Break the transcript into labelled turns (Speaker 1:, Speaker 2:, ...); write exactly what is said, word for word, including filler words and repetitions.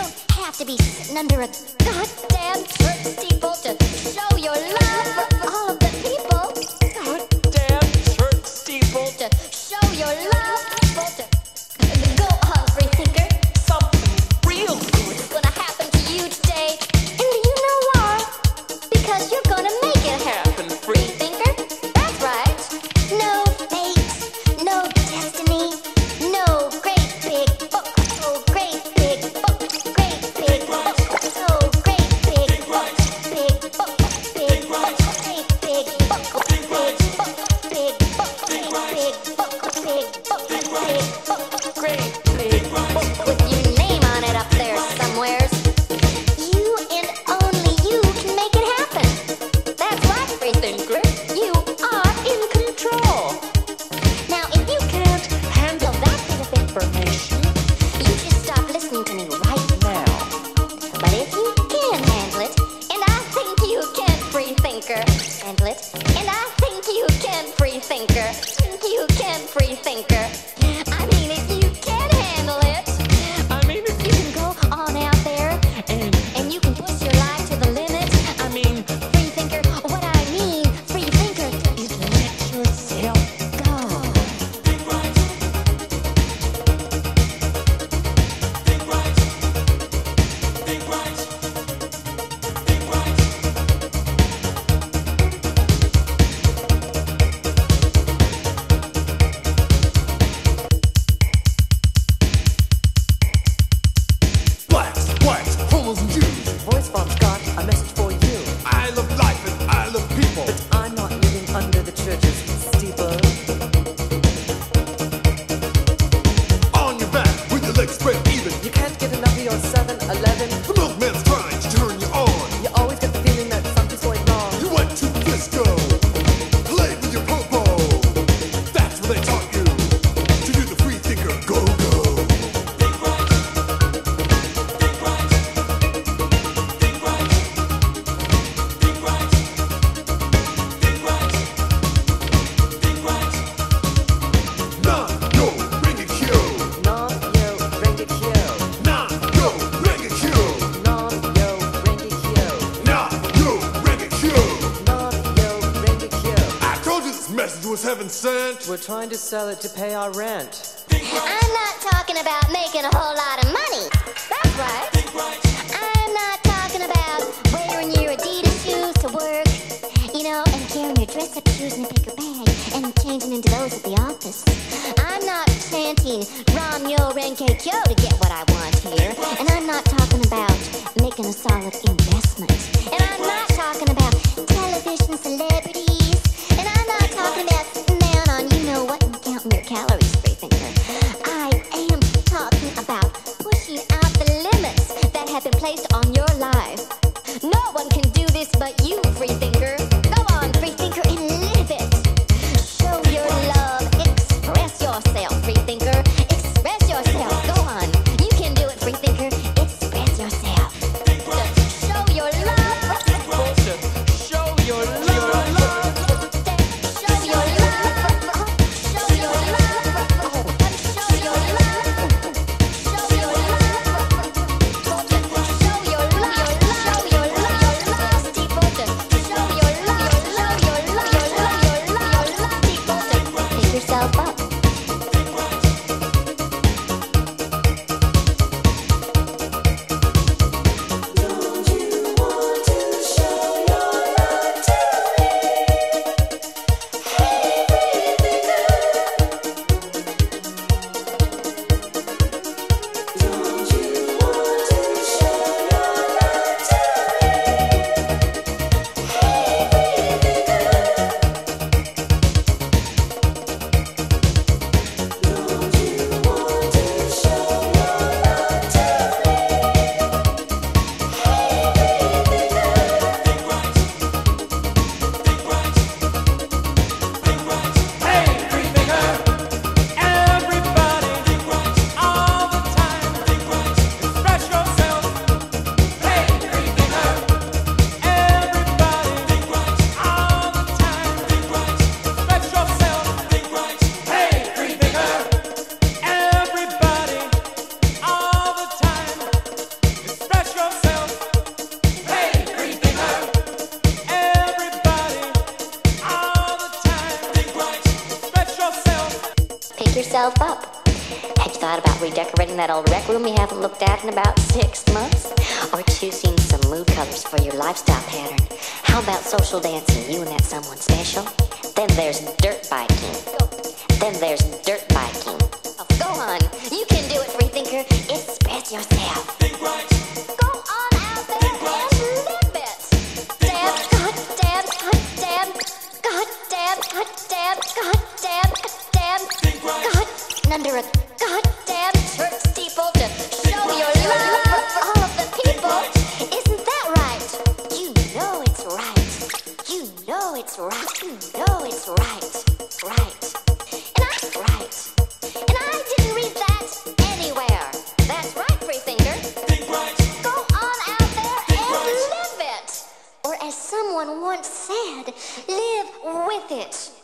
Speaker 1: have to be sitting under a goddamn church steeple to show your love for all of the people.
Speaker 2: Goddamn church steeple.
Speaker 1: To show your love, people. To go on, free thinker.
Speaker 2: Something real good.
Speaker 1: It's gonna happen to you today. And do you know why? Because you're gonna make it happen, free thinker. That's right. No fate, no destiny, no great big book. Oh, great big book, great big book. Oh, great big book, big book, big book, great big book, big book, big book, great big book, big book, big book, great big book with your name on it up there somewheres. You and only you can make it happen. That's right, free thinker. You are in control. Now, if you can't handle that bit of information, you just stop listening to me right now. But if you can handle it, and I think you can, free thinker, handle it, and I think you can, free thinker, you can, free thinker. I mean, if you can handle it,
Speaker 2: I mean, if
Speaker 1: you can go on out there
Speaker 2: and
Speaker 1: and you can push your life to the limit.
Speaker 2: I mean,
Speaker 1: Free thinker, what I mean, free thinker, is let yourself go.
Speaker 2: think right. Think right. Think right. Think right.
Speaker 3: Blacks, whites, homos and Jews.
Speaker 4: Voice box got a message for you.
Speaker 3: I love life and I love people.
Speaker 4: But I'm not living under the church's steeple.
Speaker 3: On your back with your legs spread even.
Speaker 4: You can't get enough of your seven eleven.
Speaker 3: The milkman's trying to turn you on.
Speaker 4: You always get the feeling that something's going wrong.
Speaker 3: You went to disco, played with your popo. That's what they taught you to do the free thinker go go.
Speaker 2: Think right. Think right. Think right. Think right. Think right. Think right.
Speaker 3: Nah, yo, bring it here.
Speaker 4: Non yo bring it here.
Speaker 3: Nah, yo, bring it here.
Speaker 4: Non yo bring it here.
Speaker 3: Nah, yo, bring it here.
Speaker 4: Non yo bring it here.
Speaker 3: I told you this message was heaven sent.
Speaker 4: We're trying to sell it to pay our rent.
Speaker 1: I'm not talking about making a whole lot of money. That's right.
Speaker 2: Think right.
Speaker 1: I'm not talking about wearing your Adidas shoes to work, you know, and carrying your dress-up shoes in a paper bag and changing into those at the office. I'm not chanting Ram Yo Renke Kyo to get what I want here. And I'm not talking about making a solid investment. And I'm not talking about television celebrities. And I'm not talking about sitting down on you know what and counting your calories, free thinker. I am talking about pushing out the limits that have been placed on your life. No one can do this but you, free thinker. Go on, free thinker, and live it. Show your love. Express yourself, free thinker. Express yourself. Go on. You can do it, free thinker. Express yourself. Just show your love.
Speaker 2: Bullshit. Show your love.
Speaker 1: Show your love. Show your love. Show your love. Show your love. Show your love. Show your love. Show your love. Steve Bolton. Show redecorating that old rec room you haven't looked at in about six months? Or choosing some mood colors for your lifestyle pattern? How about social dancing, you and that someone special? Then there's dirt biking. Then there's dirt biking. Oh, go on, you can do it, freethinker. Express yourself.
Speaker 2: Think right.
Speaker 1: Go on out there and live it. Damn, god damn, god damn, god damn, god damn, god damn, god damn,
Speaker 2: Think right.
Speaker 1: god, under a goddamn church steeple to show your love for all of the people. Isn't that right? You know it's right. You know it's right. You know it's right. Right. And I, right. And I didn't read that anywhere. That's right, freethinker.
Speaker 2: Think right.
Speaker 1: Go on out there and live it. Or as someone once said, live with it.